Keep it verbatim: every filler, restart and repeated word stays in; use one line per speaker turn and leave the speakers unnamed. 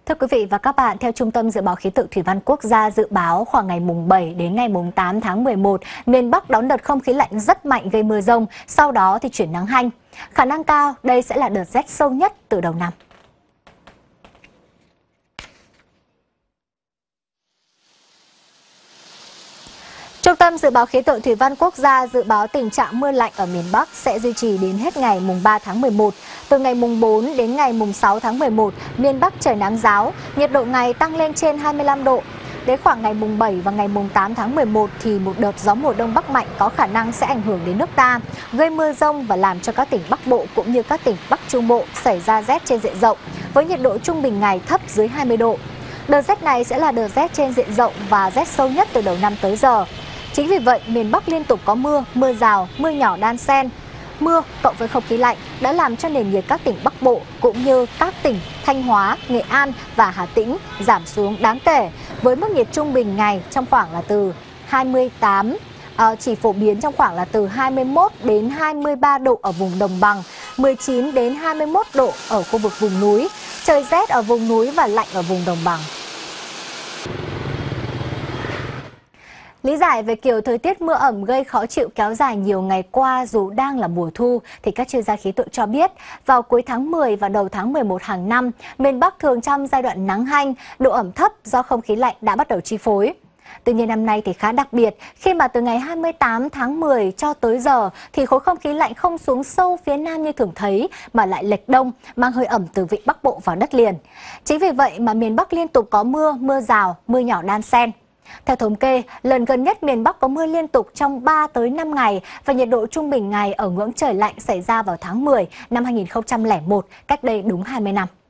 Thưa quý vị và các bạn, theo Trung tâm Dự báo Khí tượng Thủy văn Quốc gia dự báo khoảng ngày mùng bảy đến ngày mùng tám tháng mười một, miền Bắc đón đợt không khí lạnh rất mạnh gây mưa rông, sau đó thì chuyển nắng hanh. Khả năng cao đây sẽ là đợt rét sâu nhất từ đầu năm. Trung tâm Dự báo Khí tượng Thủy văn Quốc gia dự báo tình trạng mưa lạnh ở miền Bắc sẽ duy trì đến hết ngày mùng ba tháng mười một. Từ ngày mùng bốn đến ngày mùng sáu tháng mười một, miền Bắc trời nắng ráo, nhiệt độ ngày tăng lên trên hai mươi lăm độ. Đến khoảng ngày mùng bảy và ngày mùng tám tháng mười một thì một đợt gió mùa đông bắc mạnh có khả năng sẽ ảnh hưởng đến nước ta, gây mưa rông và làm cho các tỉnh Bắc Bộ cũng như các tỉnh Bắc Trung Bộ xảy ra rét trên diện rộng, với nhiệt độ trung bình ngày thấp dưới hai mươi độ. Đợt rét này sẽ là đợt rét trên diện rộng và rét sâu nhất từ đầu năm tới giờ. Chính vì vậy, miền Bắc liên tục có mưa, mưa rào, mưa nhỏ đan xen. Mưa cộng với không khí lạnh đã làm cho nền nhiệt các tỉnh Bắc Bộ cũng như các tỉnh Thanh Hóa, Nghệ An và Hà Tĩnh giảm xuống đáng kể, với mức nhiệt trung bình ngày trong khoảng là từ hai mươi tám, uh, chỉ phổ biến trong khoảng là từ hai mươi mốt đến hai mươi ba độ ở vùng đồng bằng, mười chín đến hai mươi mốt độ ở khu vực vùng núi, trời rét ở vùng núi và lạnh ở vùng đồng bằng. Lý giải về kiểu thời tiết mưa ẩm gây khó chịu kéo dài nhiều ngày qua dù đang là mùa thu, thì các chuyên gia khí tượng cho biết, vào cuối tháng mười và đầu tháng mười một hàng năm, miền Bắc thường trong giai đoạn nắng hanh, độ ẩm thấp do không khí lạnh đã bắt đầu chi phối. Tuy nhiên năm nay thì khá đặc biệt, khi mà từ ngày hai mươi tám tháng mười cho tới giờ thì khối không khí lạnh không xuống sâu phía Nam như thường thấy, mà lại lệch đông, mang hơi ẩm từ vịnh Bắc Bộ vào đất liền. Chính vì vậy mà miền Bắc liên tục có mưa, mưa rào, mưa nhỏ đan xen. Theo thống kê, lần gần nhất miền Bắc có mưa liên tục trong ba tới năm ngày và nhiệt độ trung bình ngày ở ngưỡng trời lạnh xảy ra vào tháng mười năm hai nghìn không trăm lẻ một, cách đây đúng hai mươi năm.